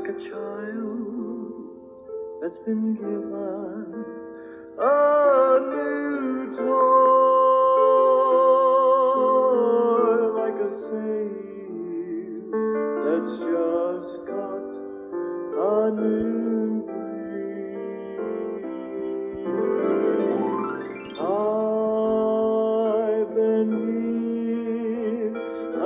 like a child that's been given a new toy, like a slave that's just got a new breed. I've been given a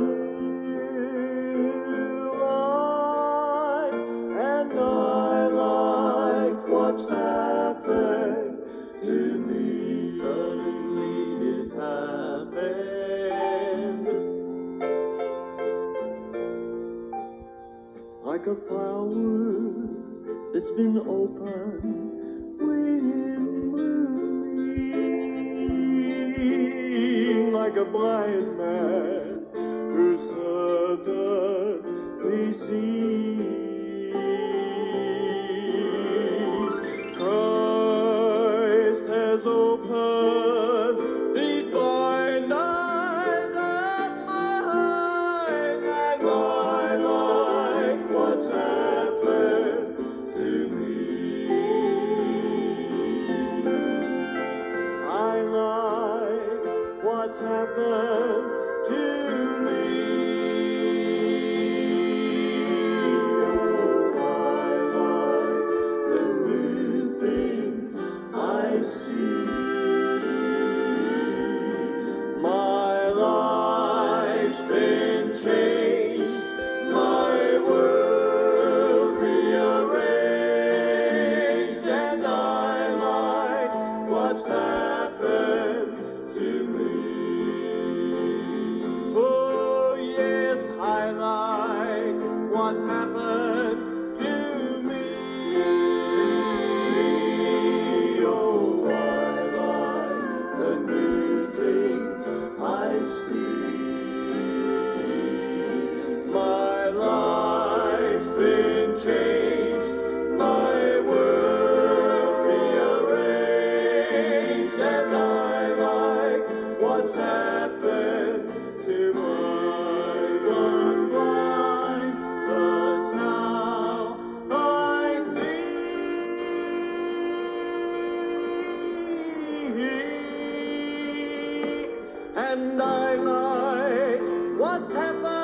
new life, and I like what's happened to me. Suddenly it happened, like a flower that's been open, waiting, blooming, like a blind man who suddenly sees. Christ has opened these blind eyes of mine, and I like what's happened to me. I like what's happened to me. Oh, I like the new things I see. My life's been changed, my world rearranged, and I like what's happened to me. Oh yes, I like what's happened to me. Oh, I like the new things I see. My life's been changed, my world rearranged, and I like what's happened to me. I was blind, but now I see. And I like what's happened